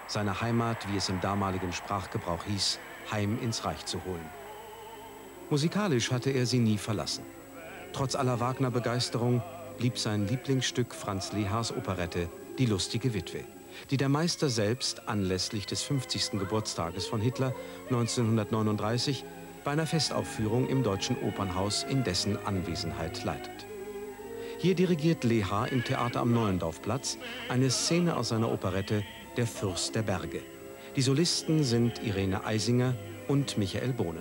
seine Heimat, wie es im damaligen Sprachgebrauch hieß, heim ins Reich zu holen. Musikalisch hatte er sie nie verlassen. Trotz aller Wagner-Begeisterung blieb sein Lieblingsstück Franz Lehars Operette Die lustige Witwe, die der Meister selbst anlässlich des 50. Geburtstages von Hitler 1939 bei einer Festaufführung im Deutschen Opernhaus in dessen Anwesenheit leitet. Hier dirigiert Lehar im Theater am Neuendorfplatz eine Szene aus seiner Operette Der Fürst der Berge. Die Solisten sind Irene Eisinger und Michael Bohnen.